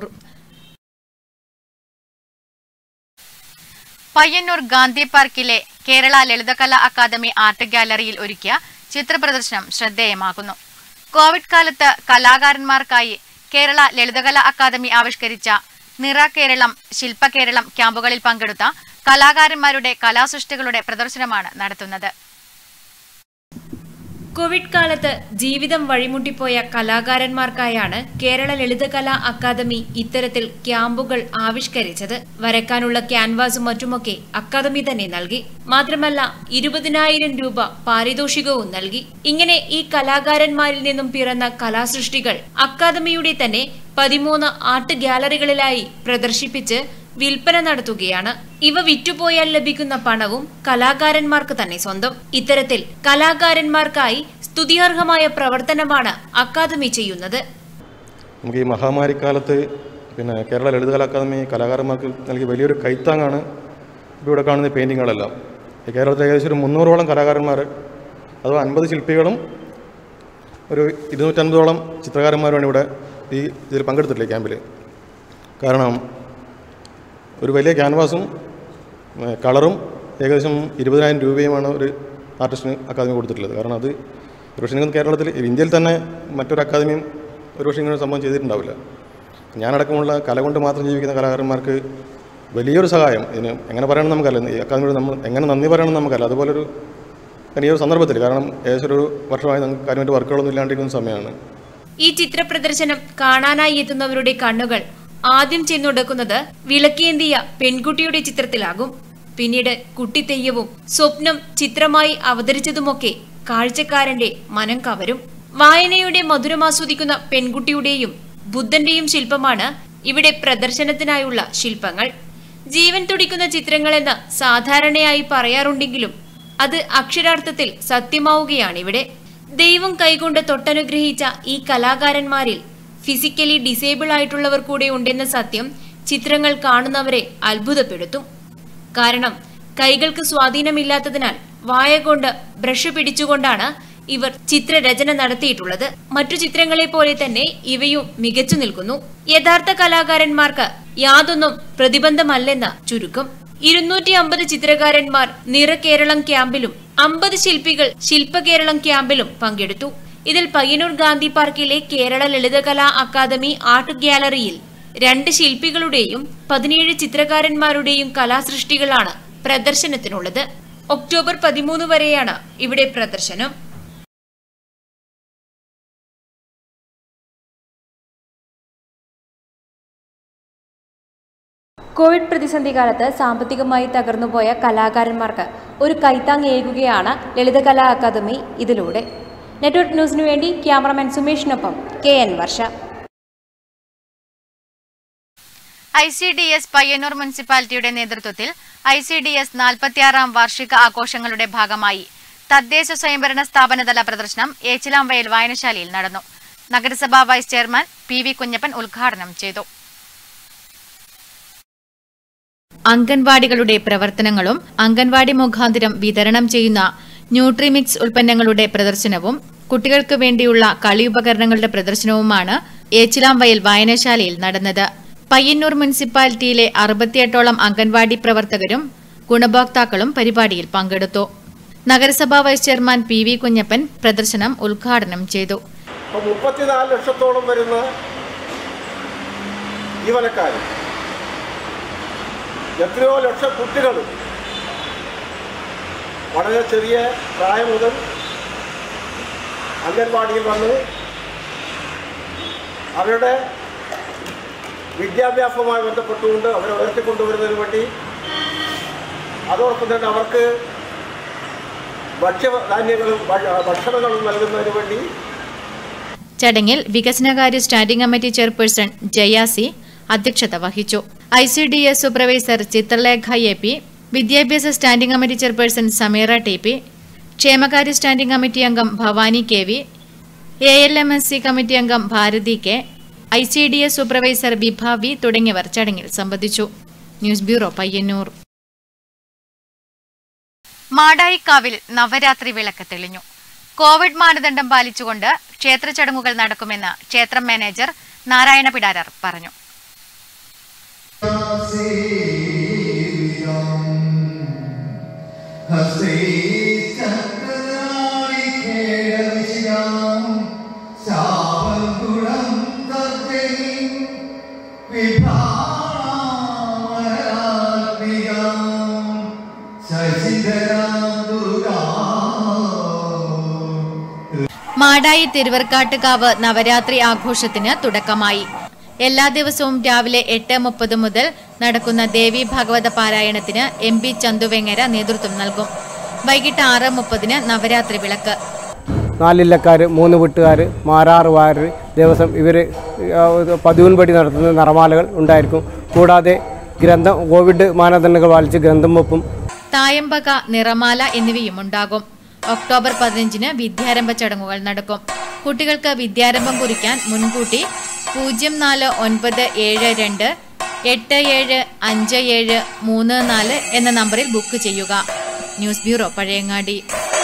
പയ്യന്നൂർ ഗാന്ധി പാർക്കിലെ കേരള ലളിതകലാ അക്കാദമി ആർട്ട് ഗാലറിയിൽ ഒരുക്കിയ ചിത്രപ്രദർശനം ശ്രദ്ധേയമാകുന്നു. കോവിഡ് കാലത്ത് കലാകാരന്മാർക്കായി കേരള ലളിതകലാ അക്കാദമി ആവിഷ്കരിച്ച നിറ കേരളം, ശില്പ കേരളം ക്യാമ്പുകളിൽ പങ്കെടുത്ത കലാകാരന്മാരുടെ കലാസൃഷ്ടികളുടെ പ്രദർശനമാണ് നടത്തുന്നത്. കോവിഡ് കാലത്ത് ജീവിതം വഴിമുട്ടിപ്പോയ കലാകാരന്മാർക്കായാണ് കേരള ലളിതകലാ അക്കാദമി ഇത്തരത്തിൽ ക്യാമ്പുകൾ ആവിഷ്കരിച്ചത്. വരയ്ക്കാനുള്ള ക്യാൻവാസും മറ്റുമൊക്കെ അക്കാദമി തന്നെ നൽകി. മാത്രമല്ല 20,000 രൂപ പാരിതോഷികവും നൽകി. ഇങ്ങനെ ഈ കലാകാരന്മാരിൽ നിന്നും പിറന്ന കലാസൃഷ്ടികൾ അക്കാദമിയുടെ തന്നെ 13 ആർട്ട് ഗാലറികളിലായി പ്രദർശിപ്പിച്ച് വിൽപ്പന നടത്തുകയാണ്. ഇവ വിറ്റുപോയാൽ ലഭിക്കുന്ന പണവും കലാകാരന്മാർക്ക് തന്നെ സ്വന്തം. ഇത്തരത്തിൽ കലാകാരന്മാർക്കായി സ്തുതിയർഹമായ പ്രവർത്തനമാണ് അക്കാദമി ചെയ്യുന്നത്. നമുക്ക് ഈ മഹാമാരിക്കാലത്ത് കേരള ലളിതകലാ അക്കാദമി കലാകാരന്മാർക്ക് നൽകിയ വലിയൊരു കൈത്താങ്ങാണ് ഇവിടെ കാണുന്ന പെയിൻറ്റിങ്ങുകളെല്ലാം. കേരളത്തിൽ ഏകദേശം ഒരു 300ഓളം കലാകാരന്മാർ, അഥവാ 50 ശില്പികളും ഒരു 250ഓളം ചിത്രകാരന്മാരുമാണ് ഇവിടെ ഈ ഇതിൽ പങ്കെടുത്തിട്ടില്ല ക്യാമ്പിൽ. കാരണം ഒരു വലിയ ക്യാൻവാസും കളറും ഏകദേശം 20,000 രൂപയുമാണ് ഒരു ആർട്ടിസ്റ്റിന് അക്കാദമി കൊടുത്തിട്ടുള്ളത്. കാരണം അത് ഒരുപക്ഷെ നിങ്ങൾ കേരളത്തിൽ, ഇന്ത്യയിൽ തന്നെ മറ്റൊരു അക്കാദമിയും ഒരുപക്ഷെ ഇങ്ങനെ സംഭവം ചെയ്തിട്ടുണ്ടാവില്ല. ഞാനടക്കമുള്ള കല കൊണ്ട് മാത്രം ജീവിക്കുന്ന കലാകാരന്മാർക്ക് വലിയൊരു സഹായം. ഇതിന് എങ്ങനെ പറയണം നമുക്കല്ല, ഈ അക്കാദമിയോട് നമ്മൾ എങ്ങനെ നന്ദി പറയണം നമുക്കല്ല. അതുപോലൊരു ഈ ഒരു സന്ദർഭത്തിൽ, കാരണം ഏകദേശം ഒരു വർഷമായി നമുക്ക് കാര്യമായിട്ട് വർക്കുകളൊന്നും ഇല്ലാണ്ടിരിക്കുന്ന സമയമാണ്. ഈ ചിത്രപ്രദർശനം കാണാനായി എത്തുന്നവരുടെ കണ്ണുകൾ ആദ്യം ചെന്നുടക്കുന്നത് വിളക്കേന്തിയ പെൺകുട്ടിയുടെ ചിത്രത്തിലാകും. പിന്നീട് കുട്ടിത്തെയ്യവും സ്വപ്നം ചിത്രമായി അവതരിച്ചതുമൊക്കെ കാഴ്ചക്കാരന്റെ മനം കവരും. വായനയുടെ മധുരമാസ്വദിക്കുന്ന പെൺകുട്ടിയുടെയും ബുദ്ധന്റെയും ശില്പമാണ് ഇവിടെ പ്രദർശനത്തിനായുള്ള ശില്പങ്ങൾ. ജീവൻ തുടിക്കുന്ന ചിത്രങ്ങളെന്ന് സാധാരണയായി പറയാറുണ്ടെങ്കിലും അത് അക്ഷരാർത്ഥത്തിൽ സത്യമാവുകയാണിവിടെ. ദൈവം കൈകൊണ്ട് തൊട്ടനുഗ്രഹിച്ച ഈ കലാകാരന്മാരിൽ ഫിസിക്കലി ഡിസേബിൾ ആയിട്ടുള്ളവർ കൂടെ ഉണ്ടെന്ന സത്യം ചിത്രങ്ങൾ കാണുന്നവരെ അത്ഭുതപ്പെടുത്തും. കാരണം കൈകൾക്ക് സ്വാധീനമില്ലാത്തതിനാൽ വായ കൊണ്ട് ബ്രഷ് പിടിച്ചുകൊണ്ടാണ് ഇവർ ചിത്രരചന നടത്തിയിട്ടുള്ളത്. മറ്റു ചിത്രങ്ങളെ പോലെ തന്നെ ഇവയും മികച്ചു നിൽക്കുന്നു. യഥാർത്ഥ കലാകാരന്മാർക്ക് യാതൊന്നും പ്രതിബന്ധമല്ലെന്ന ചുരുക്കം. 250 ചിത്രകാരന്മാർ നിറ കേരളം ക്യാമ്പിലും 50 ശില്പികൾ ശില്പകേരളം ക്യാമ്പിലും പങ്കെടുത്തു. ഇതിൽ പയ്യന്നൂർ ഗാന്ധി പാർക്കിലെ കേരള ലളിതകലാ അക്കാദമി ആർട്ട് ഗാലറിയിൽ 2 ശില്പികളുടെയും 17 ചിത്രകാരന്മാരുടെയും കലാസൃഷ്ടികളാണ് പ്രദർശനത്തിനുള്ളത്. ഒക്ടോബർ 13 വരെയാണ് ഇവിടെ പ്രദർശനം. കോവിഡ് പ്രതിസന്ധി കാലത്ത് സാമ്പത്തികമായി തകർന്നുപോയ കലാകാരന്മാർക്ക് ഒരു കൈത്താങ്ങേകുകയാണ് ലളിതകലാ അക്കാദമി ഇതിലൂടെ. നെറ്റ്വർക്ക് ന്യൂസിനു വേണ്ടി ക്യാമറമാൻ സുമേഷിനൊപ്പം KN വർഷ. ICDS പയ്യന്നൂർ മുനിസിപ്പാലിറ്റിയുടെ നേതൃത്വത്തിൽ ICDS 46ാം വാർഷിക ആഘോഷങ്ങളുടെ ഭാഗമായി തദ്ദേശ സ്വയംഭരണ സ്ഥാപനതല പ്രദർശനം ഏച്ചിലാംവയൽ വായനശാലയിൽ നടന്നു. നഗരസഭാ വൈസ് ചെയർമാൻ PV കുഞ്ഞപ്പൻ ഉദ്ഘാടനം ചെയ്തു. അംഗൻവാടികളുടെ പ്രവർത്തനങ്ങളും അംഗൻവാടി മുഖാന്തരം വിതരണം ചെയ്യുന്ന ന്യൂട്രിമിക്സ് ഉൽപ്പന്നങ്ങളുടെ പ്രദർശനവും കുട്ടികൾക്ക് വേണ്ടിയുള്ള കളിയുപകരണങ്ങളുടെ പ്രദർശനവുമാണ് ഏച്ചിലാംവയൽ വായനശാലയിൽ നടന്നത്. പയ്യന്നൂർ മുനിസിപ്പാലിറ്റിയിലെ 68ഓളം അംഗൻവാടി പ്രവർത്തകരും ഗുണഭോക്താക്കളും പരിപാടിയിൽ പങ്കെടുത്തു. നഗരസഭാ വൈസ് ചെയർമാൻ PV കുഞ്ഞപ്പൻ പ്രദർശനം ഉദ്ഘാടനം ചെയ്തു. 34 ലക്ഷത്തോളം വരുന്ന ജീവനക്കാർ, എത്രയോ ലക്ഷം കുട്ടികൾ വളരെ ചെറിയ പ്രായം മുതൽ അംഗൻവാടിയിൽ വന്ന് അവരുടെ വിദ്യാഭ്യാസവുമായി ബന്ധപ്പെട്ടുകൊണ്ട് അവരെ ഉയർത്തിക്കൊണ്ടുവരുന്നതിന് വേണ്ടി, അതോടൊപ്പം തന്നെ അവർക്ക് ഭക്ഷ്യധാന്യങ്ങളും ഭക്ഷണങ്ങളും നൽകുന്നതിന് വേണ്ടി. ചടങ്ങിൽ വികസനകാര്യ സ്റ്റാൻഡിംഗ് കമ്മിറ്റി ചെയർപേഴ്സൺ ജയാസി അധ്യക്ഷത വഹിച്ചു. ICDS സൂപ്പർവൈസർ ചിത്രലേഖ AP, വിദ്യാഭ്യാസ standing committee chairperson Sameera TP, ക്ഷേമകാര്യ സ്റ്റാൻഡിംഗ് കമ്മിറ്റി അംഗം ഭവാനി KV, ALMSC കമ്മിറ്റി അംഗം Bharathi K, ICDS supervisor Vibhavi തുടങ്ങിയവർ ചടങ്ങിൽ സംബന്ധിച്ചു. News bureau, Payyanur. മാടായിക്കാവിൽ നവരാത്രി വിളക്ക് തെളിഞ്ഞു. കോവിഡ് മാനദണ്ഡം പാലിച്ചുകൊണ്ട് ക്ഷേത്ര ചടങ്ങുകൾ നടക്കുമെന്ന് ക്ഷേത്രം മാനേജർ നാരായണ പിടാരർ പറഞ്ഞു. മാടായി തിരുവർക്കാട്ടുകാവ് നവരാത്രി ആഘോഷത്തിന് തുടക്കമായി. എല്ലാ ദിവസവും രാവിലെ 8:30 മുതൽ നടക്കുന്ന ദേവി ഭാഗവത പാരായണത്തിന് MP ചന്തുവെങ്ങര നേതൃത്വം നൽകും. വൈകിട്ട് 6:30 നവരാത്രി വിളക്ക്. 4 ഇല്ലക്കാർ, 3 വീട്ടുകാർ, മാരാറ് വാര് ദിവസം ഇവർ പതിവുൻപടി നടത്തുന്ന നിറമാലകൾ ഉണ്ടായിരിക്കും. കൂടാതെ കോവിഡ് മാനദണ്ഡങ്ങൾ പാലിച്ച് ഗ്രന്ഥം വെപ്പും തായമ്പക, നിറമാല എന്നിവയും ഉണ്ടാകും. ഒക്ടോബർ 15 വിദ്യാരംഭ ചടങ്ങുകൾ നടക്കും. കുട്ടികൾക്ക് വിദ്യാരംഭം കുറിക്കാൻ മുൻകൂട്ടി 0492875734 എന്ന നമ്പറിൽ ബുക്ക് ചെയ്യുക. News bureau, Pazhayangadi.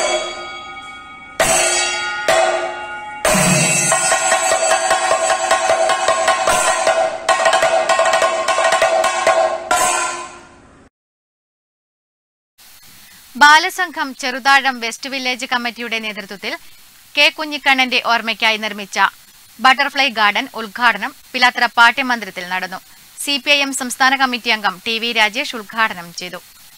Balasangham Cheruthazham west village കമ്മിറ്റിയുടെ നേതൃത്വത്തിൽ കെ കുഞ്ഞിക്കണ്ണന്റെ ഓർമ്മയ്ക്കായി നിർമ്മിച്ച ബട്ടർഫ്ലൈ ഗാർഡൻ ഉദ്ഘാടനം പിലാത്തറ പാഠ്യമന്ദിരത്തിൽ നടന്നു. CPIM സംസ്ഥാന കമ്മിറ്റി അംഗം TV രാജേഷ് ഉദ്ഘാടനം ചെയ്തു.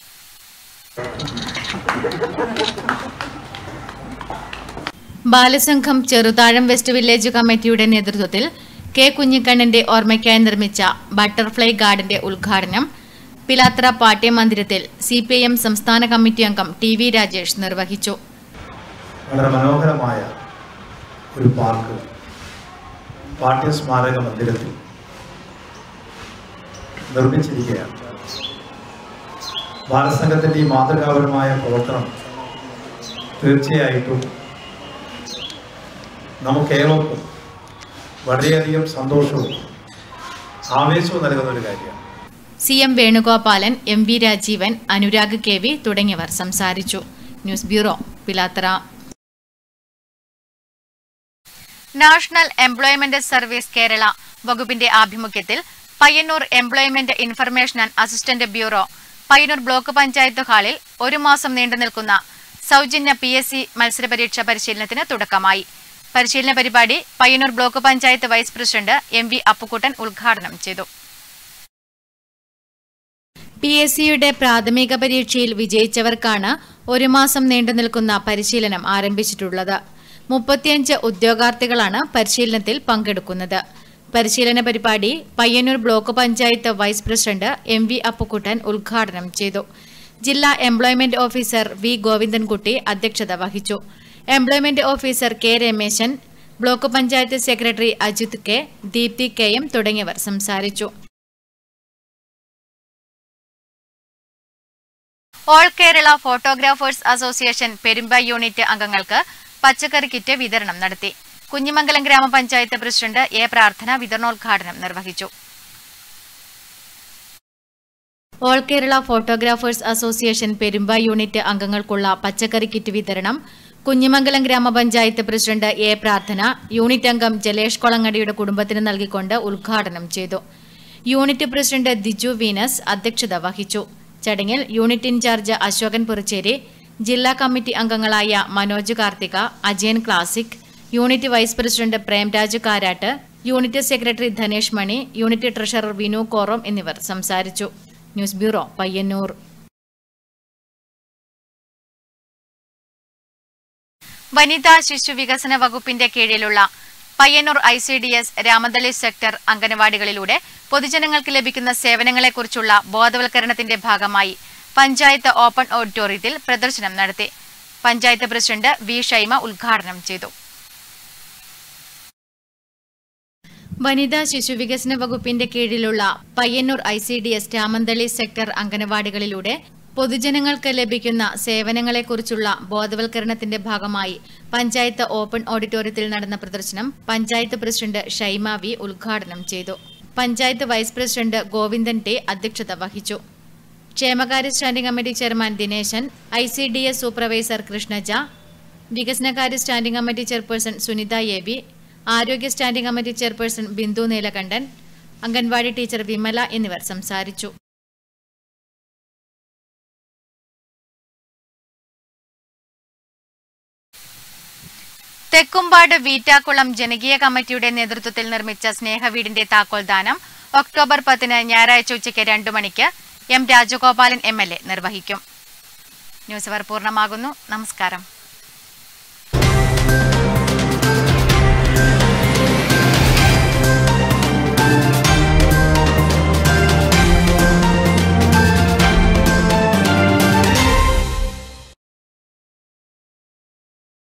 ബാലസംഘം ചെറുതാഴം വെസ്റ്റ് വില്ലേജ് കമ്മിറ്റിയുടെ നേതൃത്വത്തിൽ കെ കുഞ്ഞിക്കണ്ണന്റെ ഓർമ്മയ്ക്കായി നിർമ്മിച്ച ബട്ടർഫ്ലൈ ഗാർഡന്റെ ഉദ്ഘാടനം പിലാത്തറ പാഠ്യമന്ദിരത്തിൽ CPIM സംസ്ഥാന കമ്മിറ്റി അംഗം TV രാജേഷ് നിർവഹിച്ചു. വളരെ മനോഹരമായ ഒരു പാർക്ക് പാഠ്യസ്മാരക മന്ദിരത്തിൽ നിർമ്മിച്ചിരിക്കുകയാണ്. ബാലസംഘത്തിൻ്റെ ഈ മാതൃകാപരമായ പ്രവർത്തനം തീർച്ചയായിട്ടും നമുക്കേവർക്കും വളരെയധികം സന്തോഷവും ആവേശവും നൽകുന്ന ഒരു കാര്യമാണ്. CM Venugopalan, MV Rajeevan, Anurag KV തുടങ്ങിയവർ സംസാരിച്ചു. News bureau, Pilathara. National employment service Kerala വകുപ്പിന്റെ ആഭിമുഖ്യത്തിൽ Payyanur employment information and assistant bureau Payyanur block panchayat ഹാളിൽ 1 മാസം നീണ്ടുനിൽക്കുന്ന സൗജന്യ PSC മത്സരപരീക്ഷ പരിശീലനത്തിന് തുടക്കമായി. പരിശീലന പരിപാടി Payyanur block panchayat vice president MV Appukuttan ഉദ്ഘാടനം ചെയ്തു. PSCയുടെ പ്രാഥമിക പരീക്ഷയിൽ വിജയിച്ചവർക്കാണ് 1 മാസം നീണ്ടുനിൽക്കുന്ന പരിശീലനം ആരംഭിച്ചിട്ടുള്ളത്. 35 ഉദ്യോഗാർത്ഥികളാണ് പരിശീലനത്തിൽ പങ്കെടുക്കുന്നത്. പരിശീലന പരിപാടി Payyanur block panchayat vice president MV Appukuttan ഉദ്ഘാടനം ചെയ്തു. ജില്ലാ എംപ്ലോയ്മെന്റ് ഓഫീസർ V ഗോവിന്ദൻകുട്ടി അധ്യക്ഷത വഹിച്ചു. Employment officer K Rameshan, block panchayat secretary Ajith K, Deepthi KM തുടങ്ങിയവർ സംസാരിച്ചു. All Kerala photographers association Perumba unit അംഗങ്ങൾക്ക് പച്ചക്കറി കിറ്റ് വിതരണം നടത്തി. കുഞ്ഞിമംഗലം ഗ്രാമപഞ്ചായത്ത് പ്രസിഡന്റ് A പ്രാർത്ഥന വിതരണോദ്ഘാടനം നിർവഹിച്ചു. All Kerala photographers association Perumba unit അംഗങ്ങൾക്കുള്ള പച്ചക്കറി കിറ്റ് വിതരണം കുഞ്ഞിമംഗലം ഗ്രാമപഞ്ചായത്ത് പ്രസിഡന്റ് A പ്രാർത്ഥന യൂണിറ്റ് അംഗം ജലേഷ് കൊളങ്ങടിയുടെ കുടുംബത്തിന് നൽകിക്കൊണ്ട് ഉദ്ഘാടനം ചെയ്തു. യൂണിറ്റ് പ്രസിഡന്റ് ദിജു വീനസ് അധ്യക്ഷത വഹിച്ചു. ചടങ്ങിൽ യൂണിറ്റ് ഇൻചാർജ് അശോകൻ പുറച്ചേരി, ജില്ലാ കമ്മിറ്റി അംഗങ്ങളായ Manoj Karthika, Ajayan classic, unit vice president Premraj Karat, unit secretary Dhanesh Mani, unit treasurer Vinu Koram എന്നിവർ സംസാരിച്ചു. News bureau, Payyanur. വനിതാ ശിശു വികസന വകുപ്പിന്റെ കീഴിലുള്ള പയ്യന്നൂർ ICDS രാമന്തളി സെക്ടർ അംഗനവാടികളിലൂടെ പൊതുജനങ്ങൾക്ക് ലഭിക്കുന്ന സേവനങ്ങളെക്കുറിച്ചുള്ള ബോധവൽക്കരണത്തിന്റെ ഭാഗമായി പഞ്ചായത്ത് ഓപ്പൺ ഓഡിറ്റോറിയത്തിൽ പ്രദർശനം നടത്തി. പഞ്ചായത്ത് പ്രസിഡന്റ് V ഷൈമ ഉദ്ഘാടനം ചെയ്തു. വനിതാ ശിശു വികസന വകുപ്പിന്റെ കീഴിലുള്ള പയ്യന്നൂർ ICDS രാമന്തളി സെക്ടർ അംഗനവാടികളിലൂടെ പൊതുജനങ്ങൾക്ക് ലഭിക്കുന്ന സേവനങ്ങളെക്കുറിച്ചുള്ള ബോധവൽക്കരണത്തിന്റെ ഭാഗമായി പഞ്ചായത്ത് ഓപ്പൺ ഓഡിറ്റോറിയത്തിൽ നടന്ന പ്രദർശനം പഞ്ചായത്ത് പ്രസിഡന്റ് ഷൈമ വി ഉദ്ഘാടനം ചെയ്തു. പഞ്ചായത്ത് വൈസ് പ്രസിഡന്റ് ഗോവിന്ദൻ ടെ അധ്യക്ഷത വഹിച്ചു. ക്ഷേമകാര്യ standing committee chairman Dineshan, ICDS supervisor Krishnaja, വികസനകാര്യ standing committee chairperson Sunitha A V, ആരോഗ്യ standing committee chairperson Bindu Neelakandan, anganwadi teacher Vimala എന്നിവർ സംസാരിച്ചു. തെക്കുംപാട് വീറ്റാക്കുളം ജനകീയ കമ്മിറ്റിയുടെ നേതൃത്വത്തിൽ നിർമ്മിച്ച സ്നേഹവീടിന്റെ താക്കോൽദാനം ഒക്ടോബർ 10 ഞായറാഴ്ച ഉച്ചയ്ക്ക് 2 മണിക്ക് M. രാജഗോപാലൻ MLA നിർവഹിക്കും. ന്യൂസ് അവർ പൂർണ്ണമാകുന്നു. നമസ്കാരം.